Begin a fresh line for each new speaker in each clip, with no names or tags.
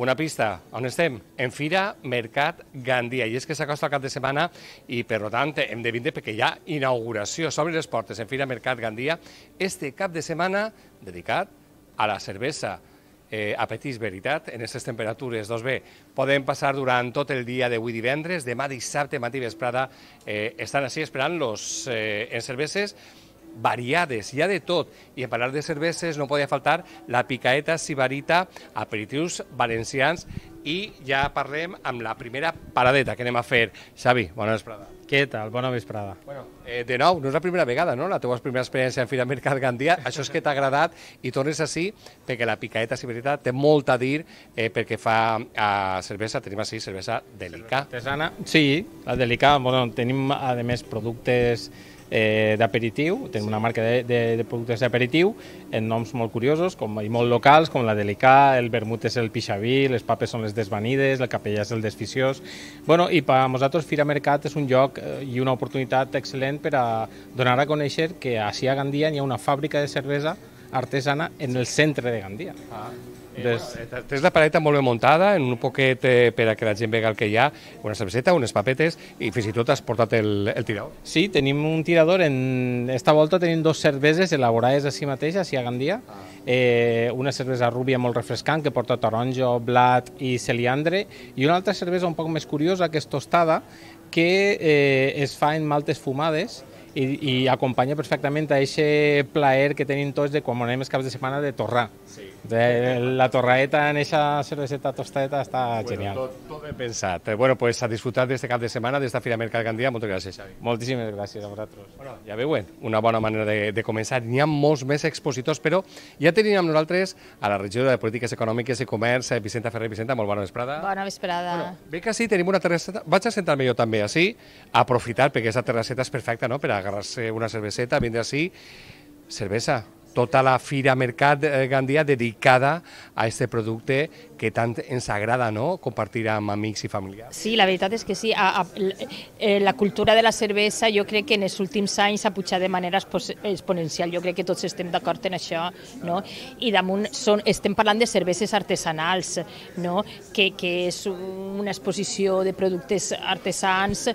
Una pista, on estem? En Fira Mercat Gandia, i és que s'acosta el cap de setmana i per tant hem de vindre perquè hi ha inauguració, s'obren les portes en Fira Mercat Gandia, este cap de setmana dedicat a la cervesa. Apetís, veritat, en aquestes temperatures. Doncs bé, podem passar durant tot el dia d'avui divendres, demà dissabte, matí vesprada, estan així esperant-los en cerveses variades, hi ha de tot, i en parlar de cerveses no podia faltar la Picaeta Sibarita, aperitius valencians, i ja parlem amb la primera paradeta que anem a fer. Xavi, bona vesprada.
Què tal? Bona vesprada.
Bueno, de nou, no és la primera vegada, no?, la teva primera experiència en Fira Mercat Gandia, això és que t'ha agradat i tornes així perquè la Picaeta Sibarita té molt a dir perquè fa cervesa, tenim així cervesa Delica.
Artesana? Sí, la Delica, bueno, tenim a més productes d'aperitiu, tenim una marca de productes d'aperitiu en noms molt curiosos i molt locals, com la Delicà, el vermut és el pixaví, les papes són les desvanides, el capellà és el desficiós. Bueno, i per a nosaltres Fira Mercat és un lloc i una oportunitat excel·lent per a donar a conèixer que així a Gandia hi ha una fàbrica de cervesa artesana en el centre de Gandia.
Tens la paleta molt ben muntada, en un poquet per a que la gent vegi el que hi ha, una cerveseta, unes papetes, i fins i tot has portat el tirador.
Sí, tenim un tirador, esta volta tenim dos cerveses elaborades així mateix, així a Gandia. Una cervesa rúbia molt refrescant que porta taronja, blat i celiandre, i una altra cervesa un poc més curiosa, que és tostada, que es fa en maltes fumades, i acompanya perfectament a aquest plaer que tenim tots de quan anem els caps de setmana de torrar. La torraeta en aquesta cerveseta tostadeta està genial.
Tot ben pensat. Bueno, pues a disfrutar d'este cap de setmana, d'esta Fira Mercat Gandia. Moltes gràcies, Xavi.
Moltíssimes gràcies a vosaltres.
Bueno, ja veuen, una bona manera de començar. N'hi ha molts més expositors, però ja tenim amb nosaltres a la regidora de Polítiques Econòmiques i Comerç, Vicenta Ferrer. Vicenta, molt bona vesprada.
Bona vesprada.
Bueno, bé que sí, tenim una terrasseta. Vaig a sentar-me jo també així, a aprofitar, perquè aquesta terrasseta és perfecta, no?, per agarrar-se una cerveseta, vindre així, cervesa. Tota la Fira Mercat Gandia dedicada a aquest producte que tant ens agrada, no?, compartir amb amics i familiars.
Sí, la veritat és que sí. La cultura de la cervesa jo crec que en els últims anys s'ha pujat de manera exponencial. Jo crec que tots estem d'acord en això, no? I damunt estem parlant de cerveses artesanals, no?, que és una exposició de productes artesans,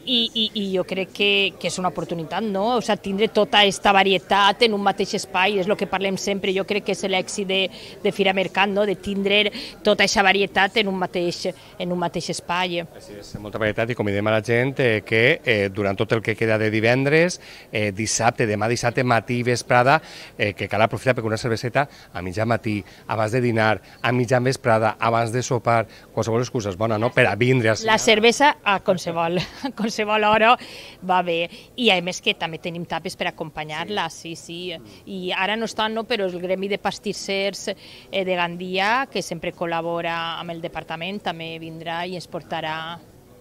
i jo crec que és una oportunitat, no? O sigui, tindre tota aquesta varietat en un mateix espai, és el que parlem sempre. Jo crec que és l'èxit de Fira Mercat, no?, de tindre tota aquesta varietat en un mateix espai.
Així és, molta varietat, i convidem a la gent que durant tot el que queda de divendres, dissabte, demà dissabte, matí i vesprada, que cal aprofitar perquè una cerveseta a mitjà matí, abans de dinar, a mitjà vesprada, abans de sopar, qualsevol excusa és bona, no?, per a vindre a
la cervesa a qualsevol hora va bé, i a més que també tenim tapes per acompanyar-la, sí. I ara no estan, no, però el gremi de pastissers de Gandia, que sempre col·labora amb el departament, també vindrà i ens portarà.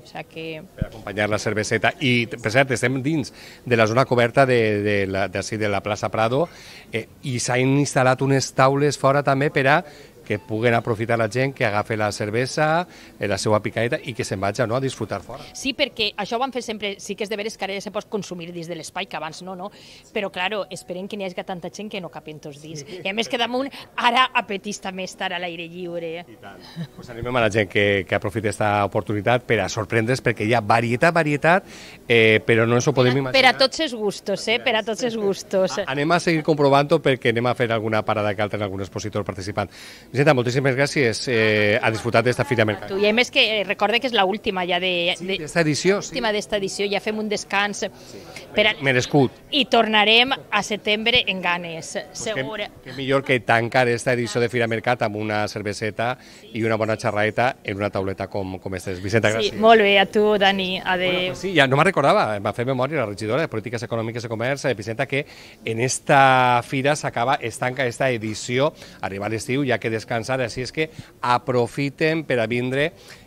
Per acompanyar la cerveseta. I, per cert, estem dins de la zona coberta de la plaça Prado, i s'han instal·lat unes taules fora també per a que puguen aprofitar la gent, que agafi la cervesa, la seva picaeta, i que se'n vagi, no?, a disfrutar fora.
Sí, perquè això ho van fer sempre, sí que és de veres que ara ja se pot consumir dins de l'espai, que abans no? Però, clar, esperem que n'hi hagi tanta gent que no capen tots dins. I a més que damunt, ara apetís també estar a l'aire lliure.
I tant. Pues animem a la gent que aprofiti aquesta oportunitat per a sorprendre's, perquè hi ha varietat, però no ens ho podem imaginar.
Per a tots els gustos, per a tots els gustos.
Anem a seguir comprovant-ho perquè anem a fer alguna parada que altra en algun expositor participant. Vicenta, moltíssimes gràcies, a disfrutar d'esta Fira Mercat.
I a més que recorde que és l'última ja
d'esta edició.
L'última d'esta edició, ja fem un descans.
Merescut.
I tornarem a setembre en ganes, segur.
Que millor que tancar esta edició de Fira Mercat amb una cerveseta i una bona xerraeta en una tauleta com estes. Vicenta, gràcies.
Sí, molt bé, a tu, Dani, adéu.
Sí, ja no me'n recordava, em va fer memòria la regidora de Polítiques Econòmiques i Comerç, Vicenta, que en esta fira es tanca esta edició, arriba a l'estiu, ja que descansar, així és que aprofiten per a vindre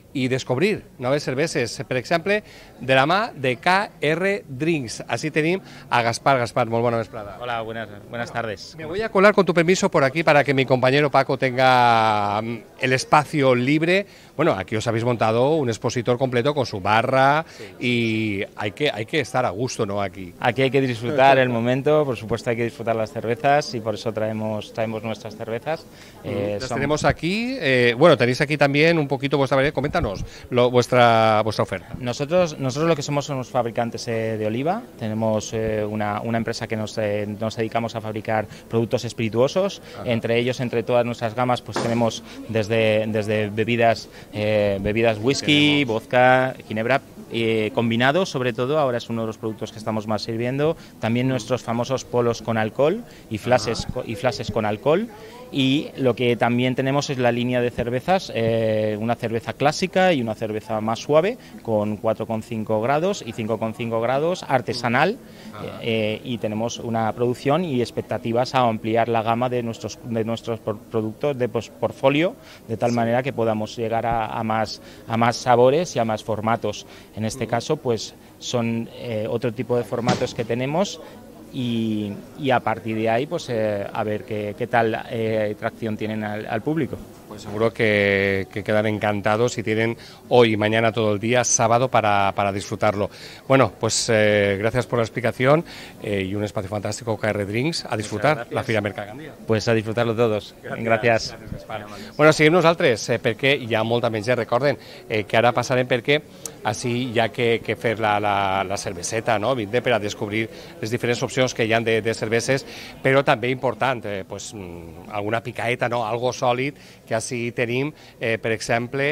i descobrir noves cerveses, per exemple, de la mà de KR Drinks. Així tenim a Gaspar. Gaspar, molt bona vesprada.
Hola, buenas tardes.
Me voy a colar con tu permiso por aquí para que mi compañero Paco tenga el espacio libre. Bueno, aquí os habéis montado un expositor completo con su barra y hay que estar a gusto, ¿no? Aquí
hay que disfrutar el momento, por supuesto hay que disfrutar las cervezas y por eso traemos nuestras cervezas.
Las tenemos aquí, bueno, tenéis aquí también un poquito vuestra variedad. Coméntanos vuestra oferta.
Nosotros lo que somos fabricantes de oliva. Tenemos una empresa que nos dedicamos a fabricar productos espirituosos. Entre ellos, entre todas nuestras gamas, pues tenemos desde bebidas whisky, vodka, ginebra, combinados sobre todo. Ahora es uno de los productos que estamos más sirviendo. También nuestros famosos polos con alcohol y flashes con alcohol. Y lo que también tenemos es la línea de cervezas, una cerveza clásica y una cerveza más suave con 4,5 grados y 5,5 grados, artesanal, y tenemos una producción y expectativas a ampliar la gama de nuestros productos de portfolio, de tal manera que podamos llegar a más sabores y a más formatos. En este caso, pues son otro tipo de formatos que tenemos. Y a partir de ahí, pues a ver qué tal tracción tienen al público.
Pues seguro que quedan encantados y tienen hoy y mañana todo el día, sábado, para disfrutarlo. Bueno, pues gracias por la explicación y un espacio fantástico, KR Drinks, a disfrutar la Fira Mercat Gandia.
Pues a disfrutarlo todos. Gràcies.
Bueno, seguim nosaltres, perquè hi ha molta menys, recorden que ara passarem perquè així hi ha que fer la cerveseta, no? Vindre per a descobrir les diferents opcions que hi ha de cerveses, però també important, pues, alguna picaeta, no? Algo sòlid, que així tenim, per exemple,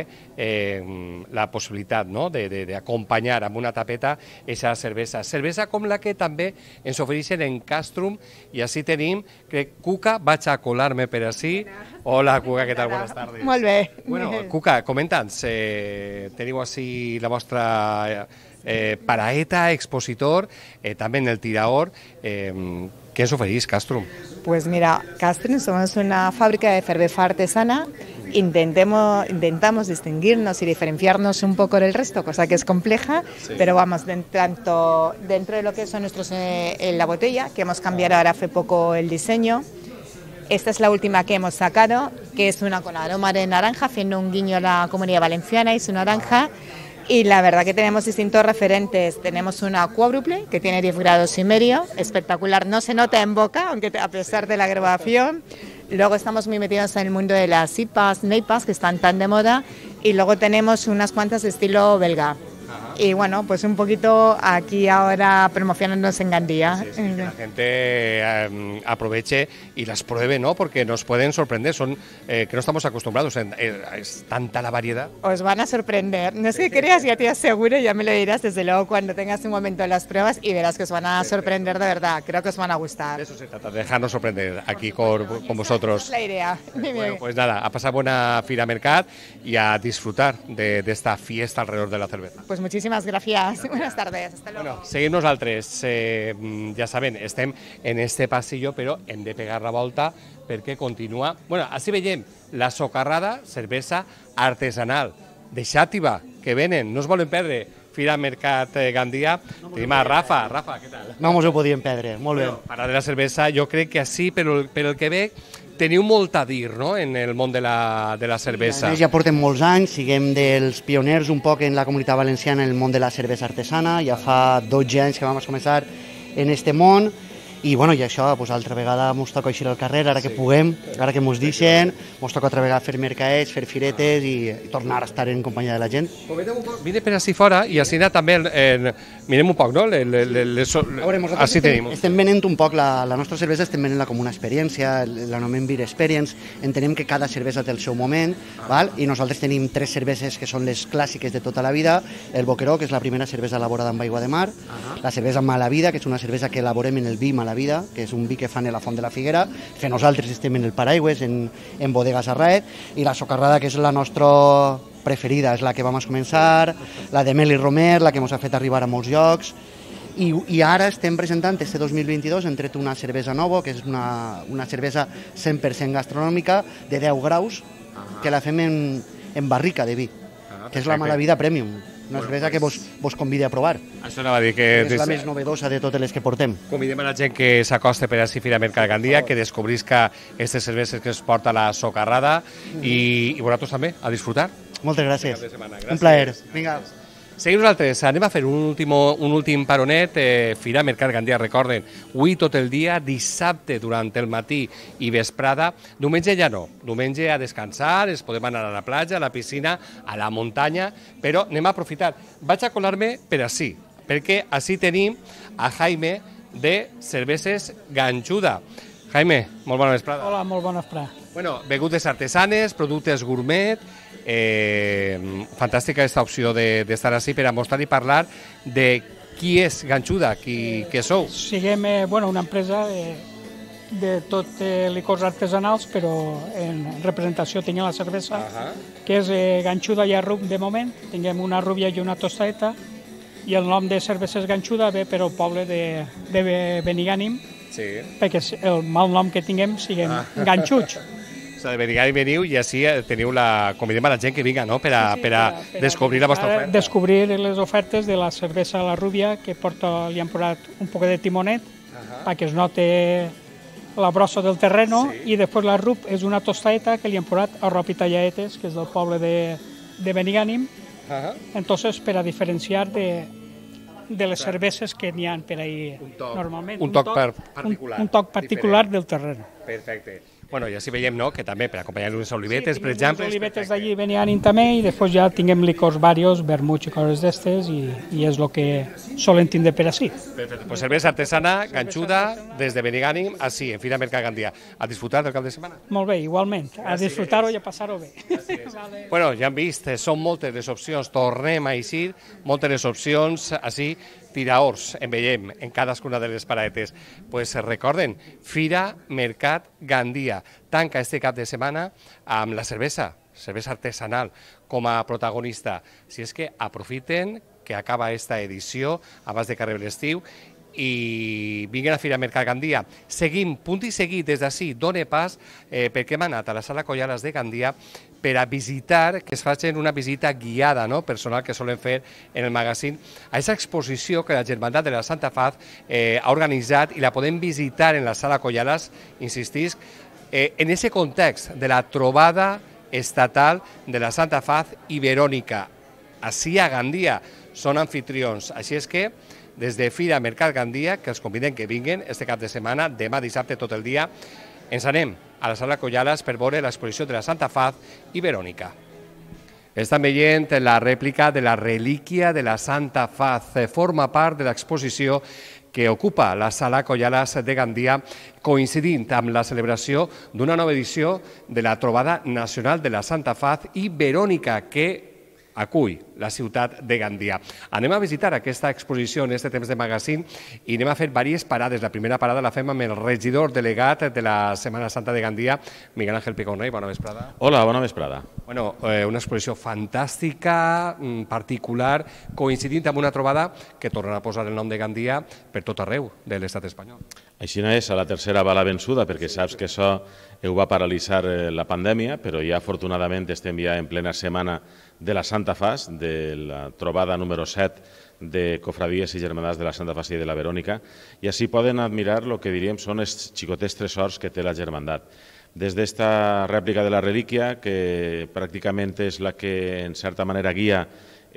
la possibilitat, no? d'acompanyar amb una tapeta aquesta cervesa com la que també ens ofereixen en Castrum, i així tenim que Cuca, vaig a colar-me per així. Hola, Cuca, què tal? Buenas tardes.
Molt bé.
Bueno, Cuca, comenta'ns, teniu així la vostra paraeta, expositor, també en el tirador. ¿Qué os oferís, Castrum?
Pues mira, Castrum somos una fábrica de cerveza artesana. Intentamos distinguirnos y diferenciarnos un poco del resto, cosa que es compleja, sí. Pero vamos, tanto dentro de lo que son nuestros en la botella, que hemos cambiado ahora hace poco el diseño. Esta es la última que hemos sacado, que es una con aroma de naranja, haciendo un guiño a la Comunidad Valenciana y su naranja. Y la verdad que tenemos distintos referentes. Tenemos una cuádruple que tiene 10 grados y medio, espectacular, no se nota en boca, aunque a pesar de la grabación. Luego estamos muy metidos en el mundo de las IPAs, NEIPAs, que están tan de moda. Y luego tenemos unas cuantas de estilo belga. Y bueno, pues un poquito aquí ahora promocionándonos en Gandía.
Sí, que la gente aproveche y las pruebe, ¿no? Porque nos pueden sorprender, son que no estamos acostumbrados, es tanta la variedad.
Os van a sorprender, no es que creas, ya te aseguro, ya me lo dirás desde luego cuando tengas un momento de las pruebas y verás que os van a sorprender de verdad, creo que os van a gustar.
De eso se trata, de dejarnos sorprender aquí con vosotros.
Es la idea.
Bueno, pues nada, a pasar buena Fira Mercat y a disfrutar de esta fiesta alrededor de la cerveza.
Pues muchísimas gracias. Buenas tardes. Hasta luego.
Bueno, seguim nosaltres. Ja saben, estem en este passillo, però hem de pegar la volta perquè continua... Bueno, així veiem la socarrada cervesa artesanal de Xàtiva, que venen, no es volen perdre. Fira Mercat Gandia. Tenim a Rafa. Rafa, què tal?
No mos ho podíem perdre, molt bé.
Parlar de la cervesa, jo crec que així, però el que ve, teniu molt a dir, no?, en el món de la cervesa.
A més, ja portem molts anys, siguem dels pioners un poc en la Comunitat Valenciana en el món de la cervesa artesana, ja fa 12 anys que vam començar en este món, i bueno, i això, pues, altra vegada mos toca eixir al carrer, ara que puguem, ara que mos deixen, mos toca altra vegada fer mercaets, fer firetes i tornar a estar en companyia de la gent.
Vine per així fora i així també mirem un poc, no? Així tenim.
Estem venent un poc, la nostra cervesa estem venent-la com una experiència, l'anomem Beer Experience, entenem que cada cervesa té el seu moment, val? I nosaltres tenim 3 cerveses que són les clàssiques de tota la vida, el Boqueró, que és la primera cervesa elaborada amb aigua de mar, la cervesa Mala Vida, que és una cervesa que elaborem en el vi Mala Vida, que és un vi que fan a la Font de la Figuera, que nosaltres estem en el Paraigües, en Bodegas Arraet, i la socarrada, que és la nostra preferida, és la que vam començar, la de Mel i Romer, la que ens ha fet arribar a molts llocs, i ara estem presentant, este 2022, hem tret una cervesa nova, que és una cervesa 100% gastronòmica, de 10 graus, que la fem en barrica de vi. que és la Mala Vida Premium, una cervesa que vos convidi a provar.
Això anava a dir que...
És la més novedosa de totes les que portem.
Convidem a la gent que s'acosta per així Fira Mercat Gandia, que descobrisca aquestes cerveses que es porta la socarrada i vosaltres també, a disfrutar.
Moltes gràcies. Un plaer. Vinga.
Seguim nosaltres, anem a fer un últim paronet, Fira Mercat Gandia, recorden, avui tot el dia, dissabte durant el matí i vesprada, diumenge ja no, diumenge a descansar, es podem anar a la platja, a la piscina, a la muntanya, però anem a aprofitar. Vaig a colar-me per ací, perquè ací tenim a Jaime de Cerveses Ganxuda. Jaime, molt bona vesprada.
Hola, molt bona vesprada.
Bueno, begudes artesanes, productes gourmet, fantàstica aquesta opció d'estar així per a mostrar i parlar de qui és Ganxuda, què sou.
Siguem una empresa de tot licors artesanals, però en representació tinguem la cervesa, que és Ganxuda i arrub de moment. Tinguem una rubia i una tostadeta, i el nom de Cerveses Ganxuda ve per al poble de Benigànim, perquè el mal nom que tinguem siguem ganxuts.
O sigui, de Benigànim veniu i així convidem a la gent que vinga, no?, per a descobrir la vostra oferta.
Descobrir les ofertes de la cervesa La Rubia, que li han posat un poc de timonet, perquè es note la brossa del terreno, i després la rub és una tostadeta que li han posat arrop i talladetes, que és del poble de Benigànim, entonces per a diferenciar de les cerveses que n'hi ha per ahir normalment.
Un toc particular.
Un toc particular del terreno.
Perfecte. Bueno, i així veiem, no?, que també per acompanyar unes olivetes, per exemple...
Sí, olivetes d'allí venien també, i després ja tinguem licors varios, vermuts i coses d'estes, i és el que solen tindre per així.
Perfecte. Pues cervesa artesana, Ganxuda, des de Benigànim, així, en Fira Mercat Gandia. A disfrutar del cap de setmana.
Molt bé, igualment. A disfrutar-ho i a passar-ho bé.
Bueno, ja han vist, són moltes les opcions, tornem a eixir, moltes les opcions, així, tiraors, en veiem en cadascuna de les paradetes. Pues recorden, Fira Mercat Gandia tanca este cap de setmana amb la cervesa artesanal com a protagonista. Si és que aprofiten que acaba esta edició abans de que arribi l'estiu i vinguin a Fira Mercat Gandia. Seguim, punt i seguit, des d'ací, done pas, perquè hem anat a la sala Collalas de Gandia per a visitar, que es facin una visita guiada, no?, personal que solen fer en el magazín, a aquesta exposició que la Germandat de la Santa Faz ha organitzat i la podem visitar en la sala Collalas, insistisc, en aquest context de la trobada estatal de la Santa Faz i Verònica. Així a Gandia són anfitrions, així és que des de Fira Mercat Gandia, que els conviden que vinguin este cap de setmana, demà dissabte tot el dia, ens anem a la sala Collalas per veure l'exposició de la Santa Faz i Verònica. Estan veient la rèplica de la relíquia de la Santa Faz. Forma part de l'exposició que ocupa la sala Collalas de Gandia, coincidint amb la celebració d'una nova edició de la Trobada Nacional de la Santa Faz i Verònica, que acull la ciutat de Gandia. Anem a visitar aquesta exposició en aquest temps de magazín i anem a fer diverses parades. La primera parada la fem amb el regidor delegat de la Setmana Santa de Gandia, Miguel Ángel Piconrey. Bona vesprada.
Hola, bona vesprada.
Bueno, una exposició fantàstica, particular, coincidint amb una trobada que tornarà a posar el nom de Gandia per tot arreu de l'estat espanyol.
Així no és, a la tercera va la vençuda, perquè saps que això ho va paralitzar la pandèmia, però ja afortunadament estem ja en plena setmana de la Santa Faz, de la trobada número 7 de Cofradies i Germandats de la Santa Faz i de la Verònica, i així poden admirar el que diríem són els xicotets tresors que té la Germandat. Des d'esta rèplica de la relíquia, que pràcticament és la que en certa manera guia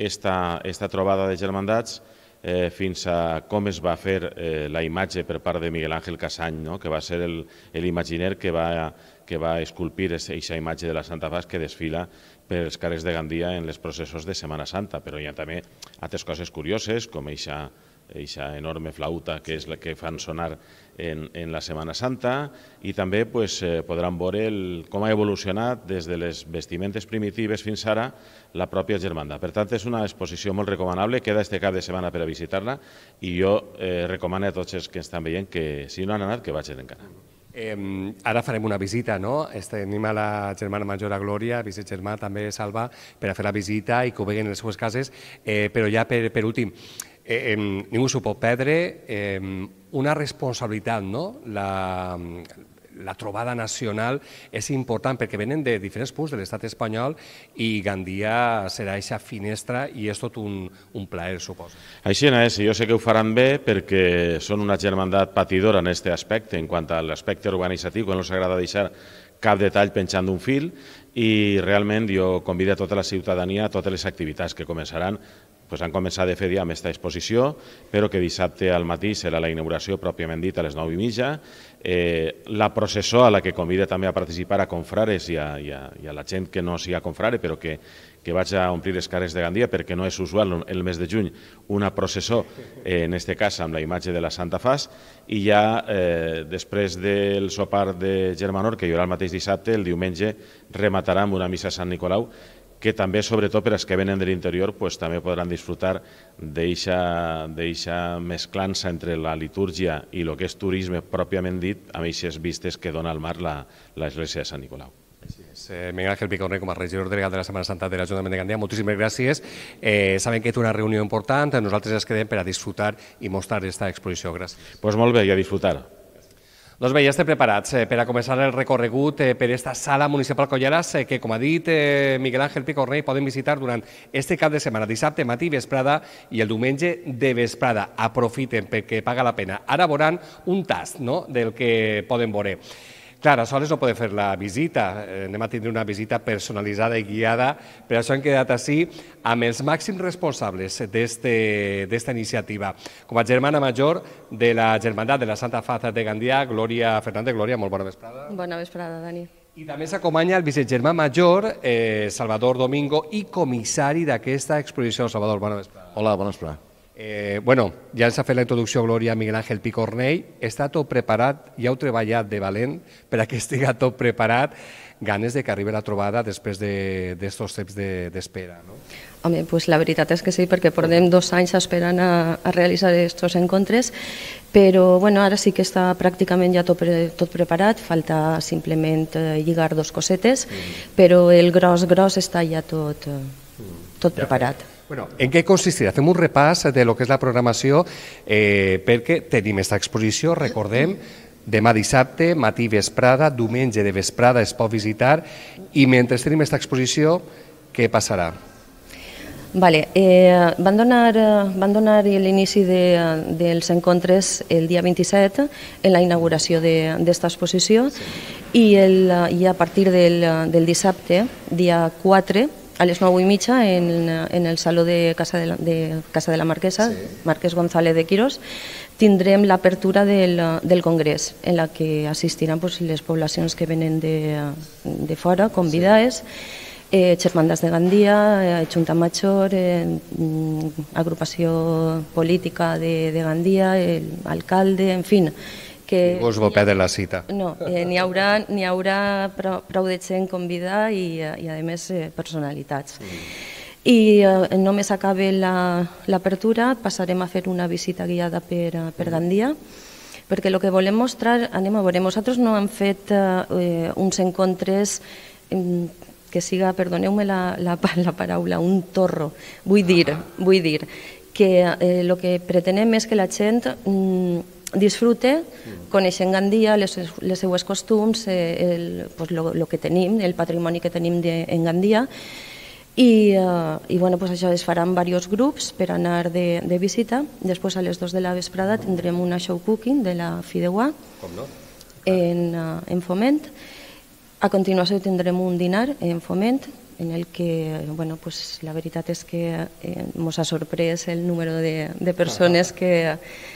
esta trobada de germandats, fins a com es va fer la imatge per part de Miguel Ángel Casany, que va ser l'imaginer que va esculpir aquesta imatge de la Santa Faz que desfila per els carrers de Gandia en els processos de Setmana Santa, però hi ha també altres coses curioses, com aquesta enorme flauta que és la que fan sonar en la Setmana Santa, i també podran veure com ha evolucionat des de les vestimentes primitives fins ara la pròpia germandat. Per tant, és una exposició molt recomanable, queda este cap de setmana per a visitar-la, i jo recomano a tots els que estan veient que si no han anat, que vagin encara.
Ara farem una visita, no? Tenim a la germana major, a Glòria, vicegermà també, Salva, per a fer la visita i que ho veguin en les seues cases, però ja per últim, ningú s'ho pot perdre, una responsabilitat, no? la trobada nacional és important perquè venen de diferents punts de l'estat espanyol i Gandia serà aquesta finestra i és tot un plaer, suposo.
Així és, jo sé que ho faran bé perquè són una germandat patidora en aquest aspecte, en quant a l'aspecte organitzatiu, que no s'agrada deixar cap detall penjant d'un fil, i realment jo convido a tota la ciutadania a totes les activitats que començaran. Han començat de fer ja amb aquesta exposició, però que dissabte al matí serà la inauguració pròpiament dit a les 9:30. La processó a la que convida també a participar a confrares i a la gent que no sigui confrare, però que vaig a omplir les carrers de Gandia, perquè no és usual el mes de juny una processó, en aquest cas amb la imatge de la Santa Faç, i ja després del sopar de Germanor, que hi haurà el mateix dissabte, el diumenge rematarà amb una missa a Sant Nicolau, que també, sobretot per als que venen de l'interior, també podran disfrutar d'eixa mesclança entre la litúrgia i el que és turisme pròpiament dit, amb aquestes vistes que dona al mar l'església de Sant Nicolau.
Miguel Ángel Picornell, com a regidor delegat de la Setmana Santa de l'Ajuntament de Gandia, moltíssimes gràcies. Sabem que té una reunió important, nosaltres ens quedem per a disfrutar i mostrar aquesta exposició. Gràcies.
Doncs molt bé, i a disfrutar.
Doncs bé, ja estem preparats per a començar el recorregut per aquesta sala municipal Colleras que, com ha dit Miguel Ángel Picornell, poden visitar durant este cap de setmana, dissabte, matí, vesprada i el diumenge de vesprada. Aprofiten perquè paga la pena. Ara veuran un tast del que poden veure. Clar, a soles no podem fer la visita, anem a tindre una visita personalitzada i guiada, per això hem quedat així amb els màxims responsables d'esta iniciativa. Com a germana major de la Germandat de la Santa Faç de Gandia, Glòria Fernández. Glòria, molt bona vesprada.
Bona vesprada, Dani.
I també s'acompanya el vicegermà major, Salvador Domingo, i comissari d'aquesta exposició. Salvador, bona vesprada.
Hola, bona vesprada.
Ja ens ha fet la introducció, Glòria, Miguel Ángel Picornell. Està tot preparat, ja heu treballat de valent per a que estigui tot preparat. Ganes de que arribi la trobada després d'estos temps d'espera, no?
Home, la veritat és que sí, perquè portem 2 anys esperant a realitzar aquests encontres, però ara sí que està pràcticament ja tot preparat, falta simplement lligar 2 cosetes, però el gros està ja tot preparat.
En què consistirà? Fem un repàs de lo que és la programació perquè tenim aquesta exposició, recordem, demà dissabte, matí vesprada, diumenge de vesprada es pot visitar i mentre tenim aquesta exposició, què passarà?
Van donar l'inici dels encontres el dia 27 en la inauguració d'esta exposició i a partir del dissabte, dia 4, a les 9:30 en el Saló de Casa de la Marquesa, Marquès González de Quirós, tindrem l'apertura del congrés, en la que assistiran les poblacions que venen de fora, convidades, Germandat de Gandia, Junta Major, agrupació política de Gandia, alcalde, en fi.
Ningú us vol perdre la cita.
No, n'hi haurà prou de gent convidada i a més personalitats. I només acabe l'apertura, passarem a fer una visita guiada per Gandia, perquè el que volem mostrar, anem a veure, nosaltres no hem fet uns encontres que siga, perdoneu-me la paraula, un torro. Vull dir que el que pretenem és que la gent disfrute, coneixent Gandia, les seues costums, el que tenim, el patrimoni que tenim en Gandia, i això es farà en diversos grups per anar de visita. Després a les 2 de la vesprada tindrem una show cooking de la Fideuà en Foment. A continuació tindrem un dinar en Foment en el que la veritat és que ens ha sorprès el número de persones que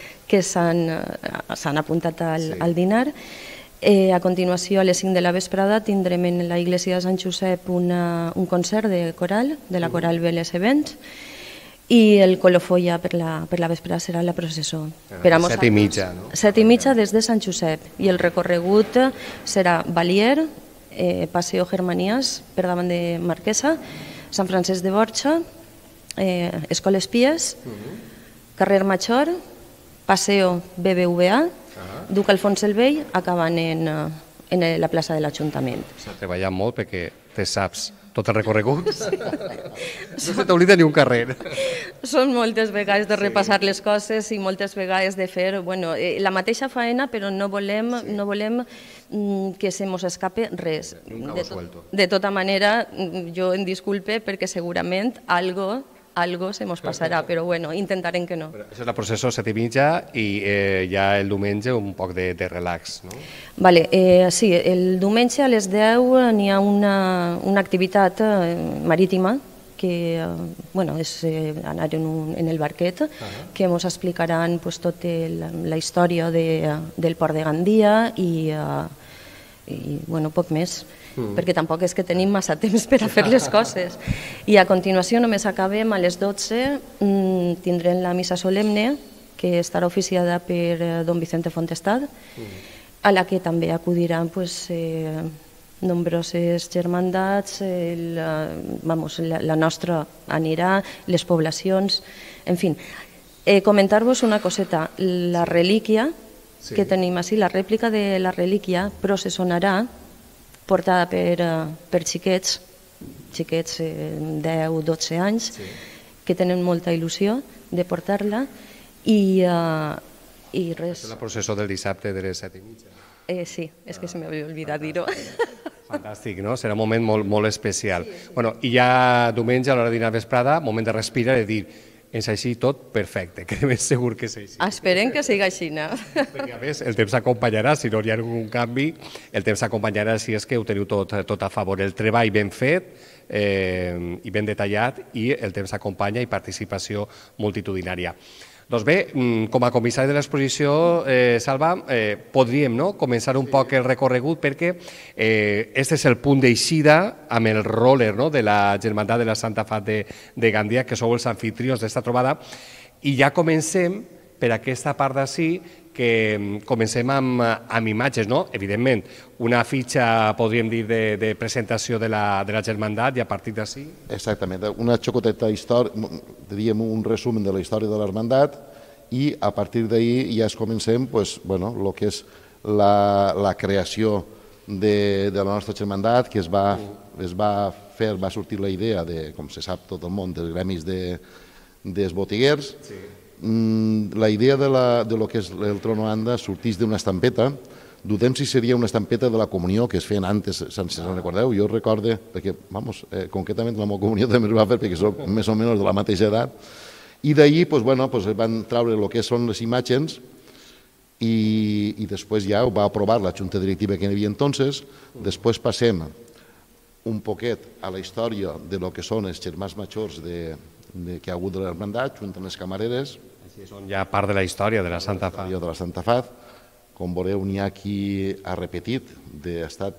s'han apuntat al dinar. A continuació, a les 5 de la vesprada, tindrem en la Iglesia de Sant Josep un concert de coral, de la coral Veles Events, i el colofó ja per la vesprada serà la processó.
7:30, no?
7:30 des de Sant Josep, i el recorregut serà Balier, Paseo Germanias, per davant de Marquesa, Sant Francesc de Borja, Escoles Pies, carrer Major, Paseo BBVA, Duc Alfons el Vell, acabant en la plaça de l'Ajuntament.
S'ha treballat molt perquè te saps tot el recorregut. No se t'oblida ni un carrer.
Són moltes vegades de repassar les coses i moltes vegades de fer la mateixa faena, però no volem que se mos escape res. De tota manera, jo em disculpe perquè segurament algo se mos passarà, però intentarem que no.
Això és la processó 7:30 i ja el diumenge un poc de relax, no?
Vale, sí, el diumenge a les 10 n'hi ha una activitat marítima que és anar en el barquet, que ens explicaran tota la història del port de Gandia i poc més, perquè tampoc és que tenim massa temps per a fer les coses. I a continuació, només acabem a les 12, tindrem la missa solemne, que estarà oficiada per don Vicente Fontestad, a la que també acudiran nombroses germandats, la nostra anirà, les poblacions, en fi. Comentar-vos una coseta, la relíquia que tenim així, la rèplica de la relíquia processonarà, portada per xiquets, 10-12 anys, que tenen molta il·lusió de portar-la, i res.
És la processó del dissabte de les 7:30.
Sí, és que se m'havia oblidat dir-ho.
Fantàstic, no? Serà un moment molt especial. I ja diumenge, a l'hora de dinar vesprada, moment de respirar i de dir és així tot perfecte, que de ben segur que és així.
Esperem que sigui així.
Perquè a més el temps acompanyarà, si no hi ha algun canvi, el temps acompanyarà si és que ho teniu tot a favor. El treball ben fet i ben detallat i el temps acompanya i participació multitudinària. Doncs bé, com a comissari de l'exposició, Salva, podríem començar un poc el recorregut perquè este és el punt d'eixida amb el roller de la Germandat de la Santa Fat de Gandia, que sou els anfitrions d'esta trobada, i ja comencem per aquesta part d'ací, que comencem amb imatges, no? Evidentment, una fitxa, podríem dir, de presentació de la Germandat i a partir d'ací...
Exactament, una xocoteta història, diríem un resum de la història de l'Hermandat i a partir d'ahir ja es comencem el que és la creació de la nostra Germandat, que va sortir la idea, com se sap tot el món, dels gremis dels botiguers. La idea de lo que és el Trono Anda sortís d'una estampeta. Dudem si seria una estampeta de la comunió que es feien antes, si se'n recordeu. Jo recordo, perquè, concretament la meva comunió també es va fer perquè soc més o menys de la mateixa edat, i d'ahir van treure el que són les imatges i després ja ho va aprovar la junta directiva que hi havia entonces. Després passem un poquet a la història de lo que són els germans majors que hi ha hagut de l'Hermandat, junt amb les camareres.
Són ja part de la història de la Santa Fat.
De la Santa Fat. Com veureu, n'hi ha qui ha repetit d'estat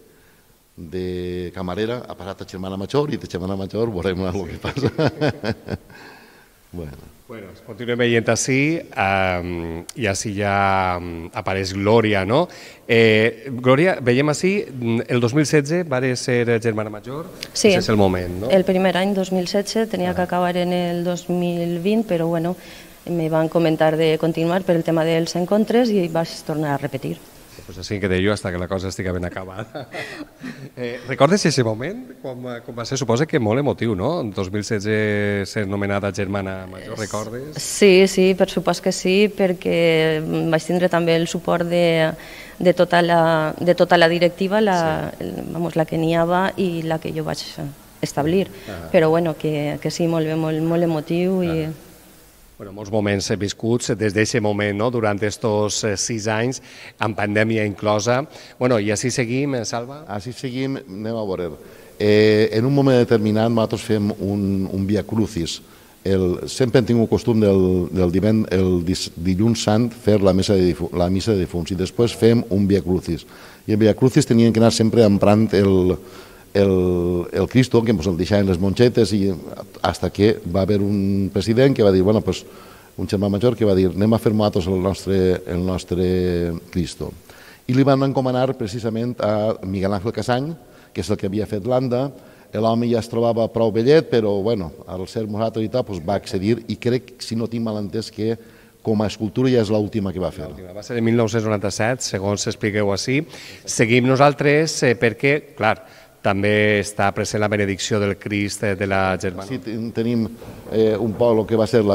de camarera, ha passat a germana major i de germana major veurem el que passa.
Continuem veient així i així ja apareix Glòria, no? Glòria, veiem així, el 2016 va ser germana major?
Sí,
és el moment, no?
El primer any, 2016, tenia que acabar en el 2020, però me van comentar de continuar per el tema dels encontres i vaig tornar a repetir.
Pues així que deia hasta que la cosa estigui ben acabada. Recordes aquest moment? Com va ser? Suposa que molt emotiu, no? En 2016 ser nomenada germana major, recordes?
Sí, per supost que sí, perquè vaig tindre també el suport de tota la directiva, la que n'hi havia i la que jo vaig establir. Però que sí, molt bé, molt emotiu i...
Molts moments viscuts des d'aquest moment, durant aquests 6 anys, amb pandèmia inclosa. I així seguim, Salva?
Així seguim, anem a veure. En un moment determinat nosaltres fem un Via Crucis. Sempre hem tingut costum el dilluns sant fer la missa de difunts i després fem un Via Crucis. I el Via Crucis tenien que anar sempre emprant el Cristo, que ens el deixaven les mongetes, i fins que va haver un president que va dir, un germà major que va dir, anem a fer nosaltres el nostre Cristo. I li van encomanar precisament a Miguel Ángel Casany, que és el que havia fet l'Anda. L'home ja es trobava prou vellet, però al ser nosaltres i tal va accedir, i crec, si no tinc mal entès, que com a escultura ja és l'última que va fer.
Va ser en 1997, segons expliqueu així. Seguim nosaltres perquè, clar, també està present la benedicció del Crist de la Germana.
Sí, tenim un poc el que va ser la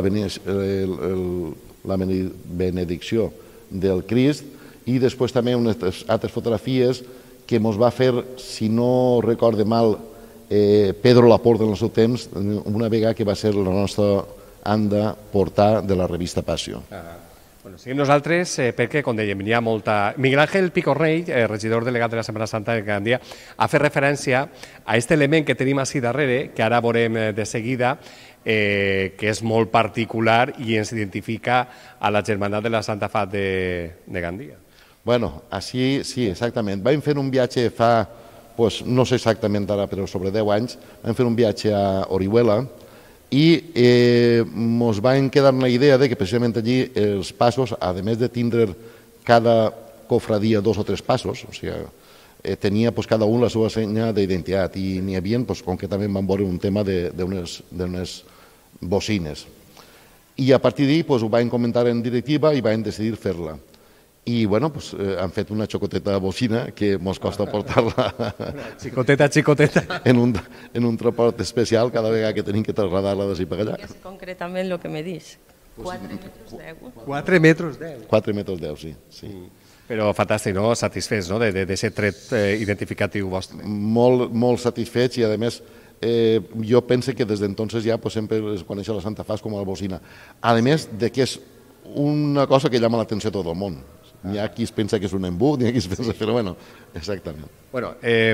benedicció del Crist i després també unes altres fotografies que ens va fer, si no recorde mal, Pedro Laporta en el seu temps, una vegada que va ser la nostra anda portar de la revista Passió.
Seguim nosaltres perquè, com dèiem, hi ha molta... Miguel Ángel Picornell, regidor delegat de la Setmana Santa de Gandia, ha fet referència a aquest element que tenim així darrere, que ara veurem de seguida, que és molt particular i ens identifica a la Germandat de la Santa Fat de Gandia.
Bueno, així, sí, exactament. Vam fer un viatge fa, no sé exactament ara, però sobre 10 anys, vam fer un viatge a Orihuela, i ens van quedar la idea de que precisament allí els passos, a més de tindre cada cofradia 2 o 3 passos, o sigui, tenia cada un la seva senya d'identitat i n'hi havia, concretament vam veure un tema d'unes bocines. I a partir d'ahir ho vam comentar en directiva i vam decidir fer-la. I bueno, han fet una xocoteta bocina que ens costa portar-la
xicoteta
en un transport especial cada vegada que tenim que trasladar-la d'ací per allà.
És concretament el que me dis. 4 metres 10.
4 metres 10.
4 metres 10, sí.
Però fantàstic, no? Satisfets, no?, d'aquest tret identificatiu vostre.
Molt satisfets i, a més, jo penso que des d'entonces ja sempre es coneix la Santa Fas com a la bocina. A més de que és una cosa que llama l'atenció a tot el món. N'hi ha qui es pensa que és un embut, n'hi ha qui es pensa... Però bueno, exactament.
Bueno,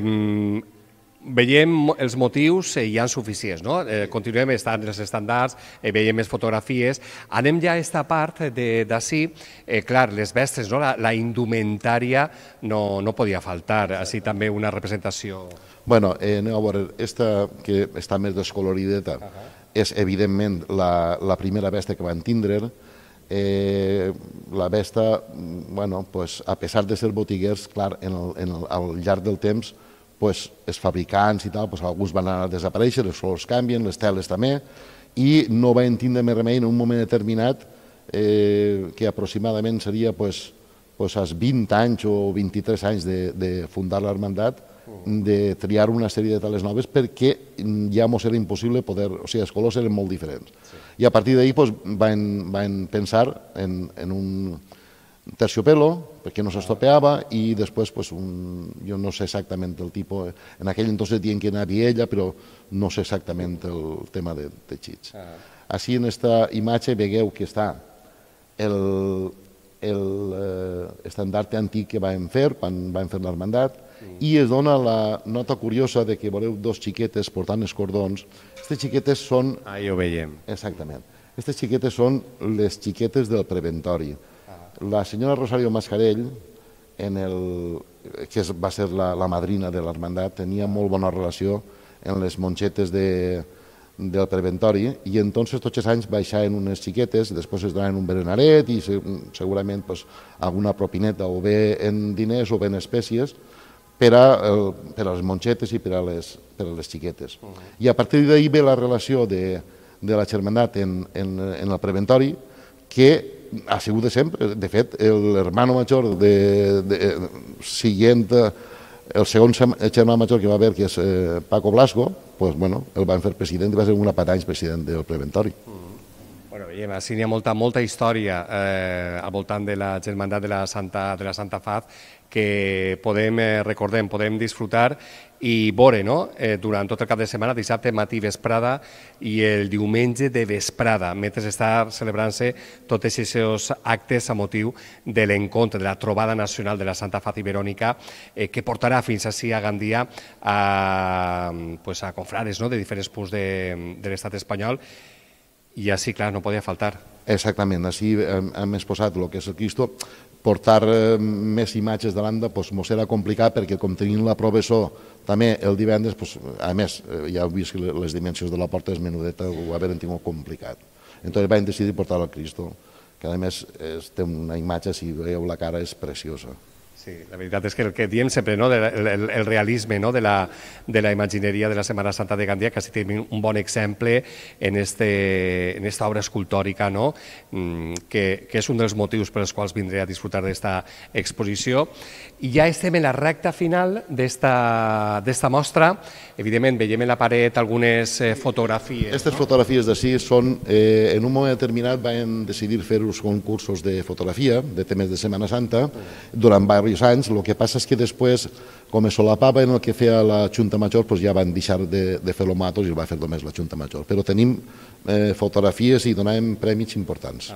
veiem els motius i hi ha suficients, no? Continuem estant els estàndards, veiem més fotografies. Anem ja a aquesta part d'ací. Clar, les vestes, la indumentària no podia faltar. Així també una representació...
Bueno, anem a veure, aquesta que està més descolorideta és evidentment la primera vesta que van tindre. La vesta, a pesar de ser botiguers, clar, al llarg del temps, els fabricants i tal, alguns van anar a desaparèixer, els colors canvien, les teles també, i no van tindre més remei en un moment determinat, que aproximadament seria als 20 anys o 23 anys de fundar l'Hermandat, de triar una sèrie de teles noves perquè ja ens era impossible poder... O sigui, els colors eren molt diferents. I a partir d'ahir van pensar en un terciopelo, perquè no s'estopeava, i després, jo no sé exactament el tipus... En aquell entonces diuen que anava ella, però no sé exactament el tema de teixits. Així, en aquesta imatge, veieu que està l'estandarte antic que vam fer, quan vam fer l'Hermandat, i es dona la nota curiosa de que veureu 2 xiquetes portant els cordons. Aquestes xiquetes són...
Ahí ho veiem.
Exactament. Aquestes xiquetes són les xiquetes del preventori. La senyora Rosario Mascarell, que va ser la madrina de l'Hermandat, tenia molt bona relació amb les monxetes del preventori, i entonces tots els anys baixaven unes xiquetes, després es donaven un berenaret i segurament alguna propineta, o bé en diners o bé en espècies, per a les monxetes i per a les xiquetes. I a partir d'ahir ve la relació de la Germandat en el preventori, que ha sigut de sempre. De fet, l'hermano major siguient, el segon germà major que va haver, que és Paco Blasco, el van fer president i va ser un pat anys president del preventori.
Veiem, així n'hi ha molta història al voltant de la Germandat de la Santa Faz que podem disfrutar i veure durant tot el cap de setmana, dissabte matí vesprada i el diumenge de vesprada, mentre està celebrant-se tots aquests actes a motiu de l'encontre, de la trobada nacional de la Santa Faz Iberònica, que portarà fins ací a Gandia a confrares de diferents punts de l'estat espanyol. I així, clar, no podia faltar.
Exactament, així hem exposat el que és el Cristo. Portar més imatges de l'anda ens era complicat perquè com tenim la professor també el divendres, a més, ja heu vist que les dimensions de la porta és menudeta, ho haver tingut complicat. Entonces vam decidir portar el Cristo, que a més té una imatge, si veieu la cara, és preciosa.
Sí, la veritat és que el que diem sempre, no? El realisme, no? de la imagineria de la Setmana Santa de Gandia, que tenim un bon exemple en esta obra escultòrica, no? que és un dels motius per als quals vindré a disfrutar d'esta exposició. I ja estem en la recta final d'esta mostra. Evidentment, veiem en la paret algunes fotografies.
Aquestes fotografies d'ací són, en un moment determinat vam decidir fer uns concursos de fotografia, de temes de Setmana Santa, durant diversos anys. El que passa és que després, com es solapava en el que feia la Junta Major, doncs ja van deixar de fer-lo nosaltres i ho va fer només la Junta Major. Però tenim fotografies i donàvem prèmits importants.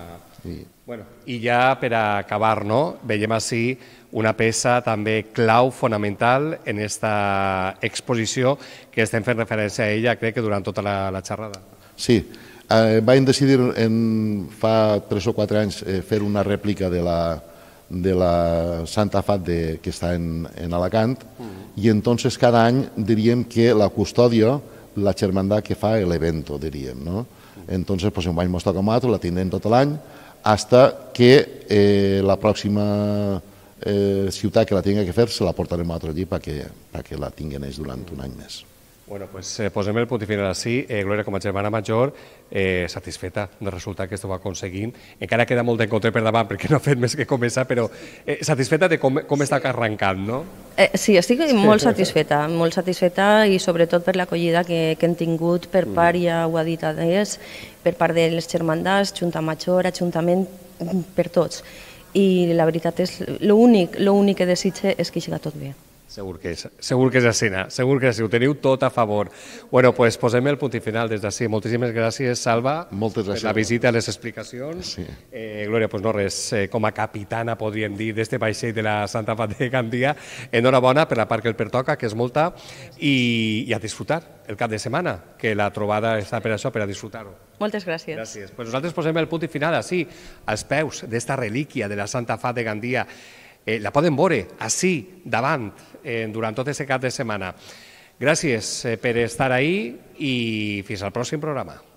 I ja per acabar, no? Veiem ací una peça també clau, fonamental, en aquesta exposició que estem fent referència a ella, crec que durant tota la xerrada.
Sí, vam decidir fa 3 o 4 anys fer una rèplica de la Santa Fat que està en Alacant, i entonces cada any diríem que la custòdia, la germandat que fa l'evento, diríem, no? Entonces, pues en un any ens toca a nosaltres, la tindrem tot l'any, hasta que la pròxima ciutat que la tingui que fer se la portarem a allí perquè la tinguin ells durant un any més.
Bueno, pues posem el punt i final així. Glòria, com a germana major, satisfeta del resultat que esteu aconseguint. Encara queda molt d'encontre per davant perquè no ha fet més que començar, però satisfeta de com està arrencant, no?
Sí, estic molt satisfeta i sobretot per l'acollida que hem tingut per part, ja ho ha dit Adés, per part de les germandats, Junta Major, Ajuntament, per tots. I la veritat és, l'únic que desitge és que siga tot bé.
Segur que és així, segur que ho teniu tot a favor. Bueno, pues posem el punt i final des d'ací. Moltíssimes gràcies, Salva, per la visita i les explicacions. Glòria, pues no res, com a capitana, podríem dir, d'este vaixell de la Santa Fat de Gandia, enhorabona per la part que el pertoca, que és molta, i a disfrutar el cap de setmana, que la trobada està per això, per a disfrutar-ho.
Moltes gràcies.
Gràcies. Pues nosaltres posem el punt i final així, als peus d'esta relíquia de la Santa Fat de Gandia. La poden veure així, davant, durant tot aquest cap de setmana. Gràcies per estar ahí i fins al pròxim programa.